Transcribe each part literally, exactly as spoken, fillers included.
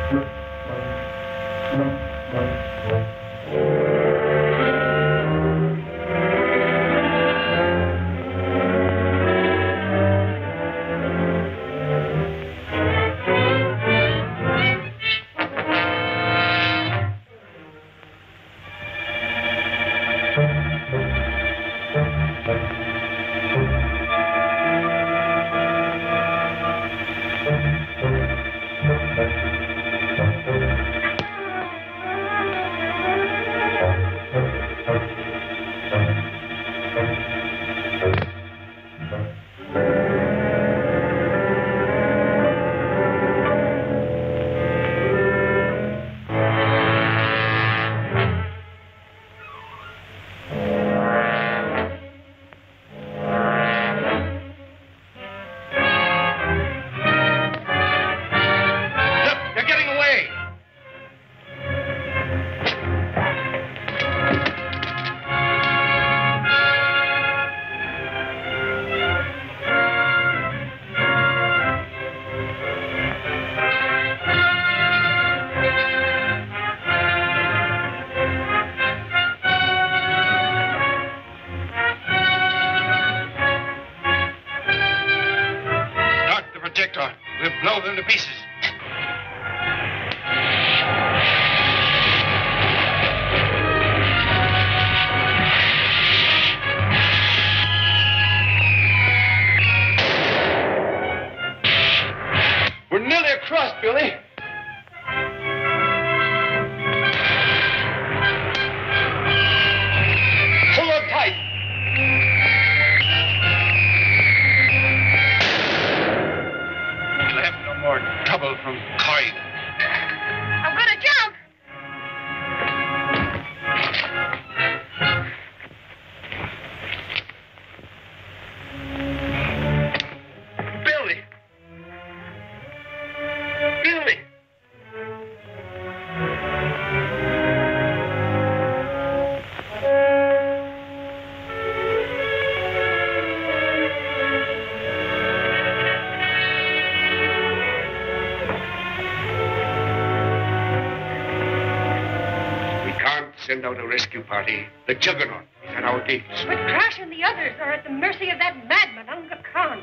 Send out a rescue party. The Juggernaut is at our gates. But Crash and the others are at the mercy of that madman, Unga Khan.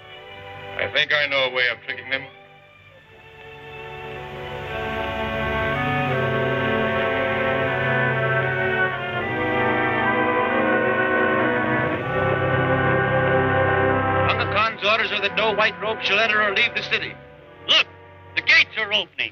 I think I know a way of tricking them. Unga Khan's orders are that no white robe shall enter or leave the city. Look, the gates are opening.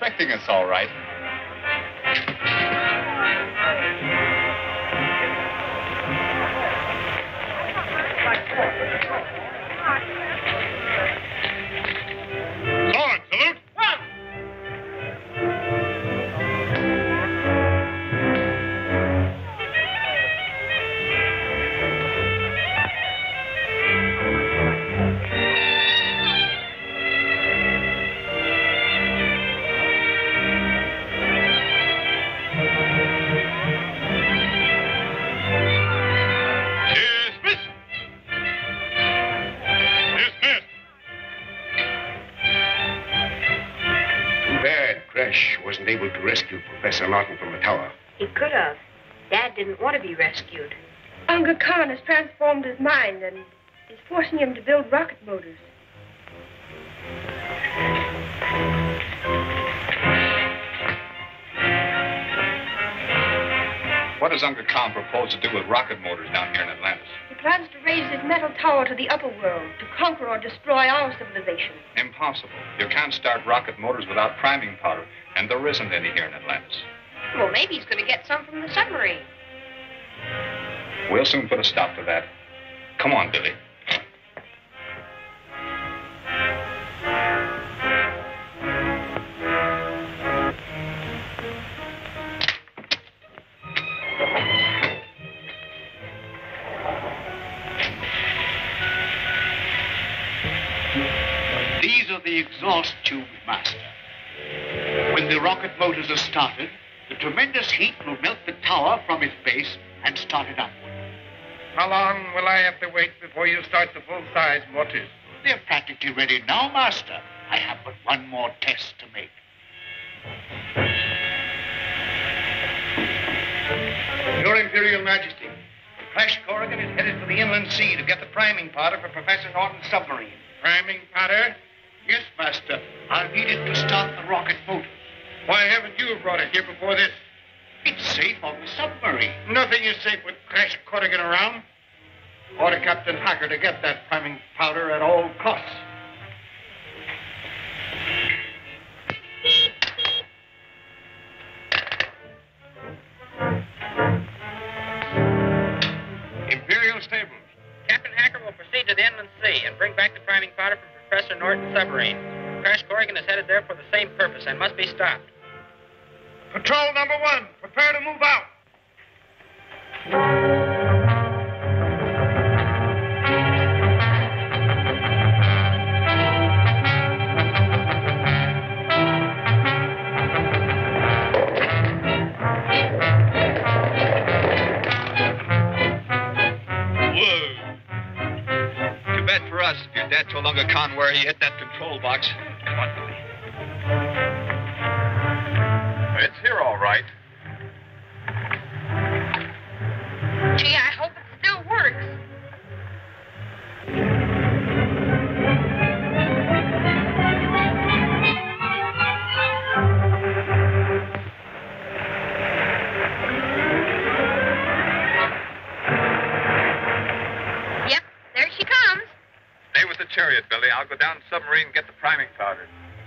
expecting us, all right. Sword, salute. Wasn't able to rescue Professor Norton from the tower. He could have. Dad didn't want to be rescued. Uncle Khan has transformed his mind and is forcing him to build rocket motors. What does Uncle Khan propose to do with rocket motors down here in Atlantis? He plans to raise his metal tower to the upper world to conquer or destroy our civilization. Impossible. You can't start rocket motors without priming powder, and there isn't any here in Atlantis. Well, maybe he's going to get some from the submarine. We'll soon put a stop to that. Come on, Billy. These are the exhaust tubes, Master. When the rocket motors are started, the tremendous heat will melt the tower from its base and start it upward. How long will I have to wait before you start the full-size motors? They're practically ready now, Master. I have but one more test to make. Your Imperial Majesty, Crash Corrigan is headed for the inland sea to get the priming powder for Professor Norton's submarine. Priming powder? Yes, Master. I'll need it to start the rocket motors. Why haven't you brought it here before this? It's safe on the submarine. Nothing is safe with Crash Corrigan around. Order Captain Hacker to get that priming powder at all costs. Imperial Stables. Captain Hacker will proceed to the inland sea and bring back the priming powder from Professor Norton's submarine. Crash Corrigan is headed there for the same purpose and must be stopped. Patrol number one, prepare to move out. Too bad for us. Your dad told Uncle Khan where he hit that control box. Come on, Billy. It's here, all right. Gee, I hope it still works. Yep, there she comes. Stay with the chariot, Billy. I'll go down the submarine and get the priming powder.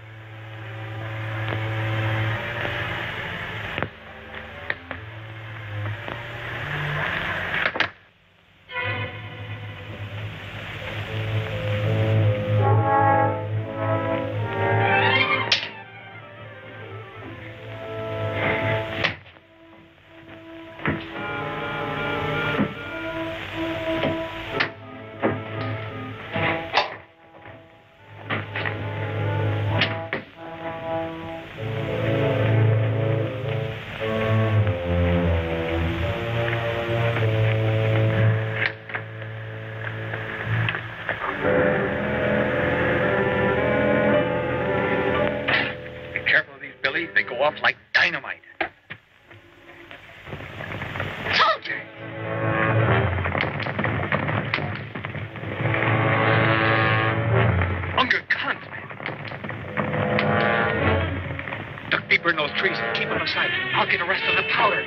They go off like dynamite. Soldiers! Uncle Khan's men. Duck deeper in those trees and keep them aside. I'll get the rest of the powder.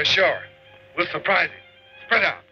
sure. We'll surprise him. Spread out.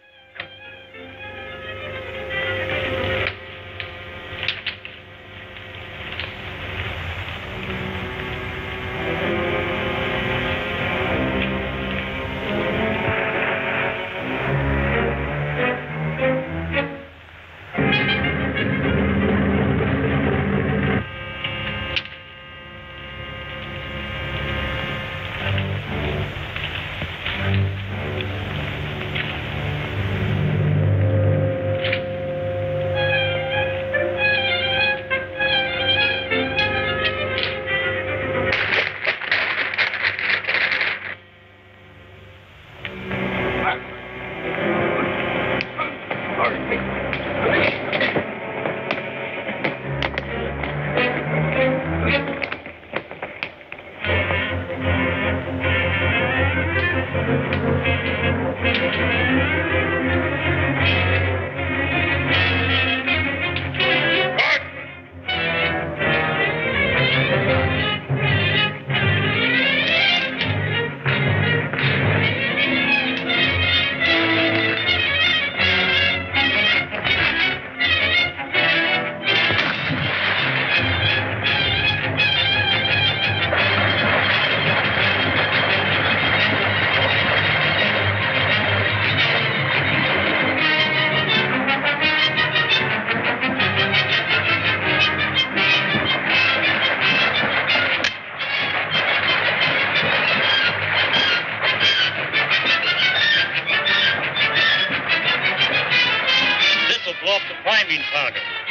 Blow up the priming powder.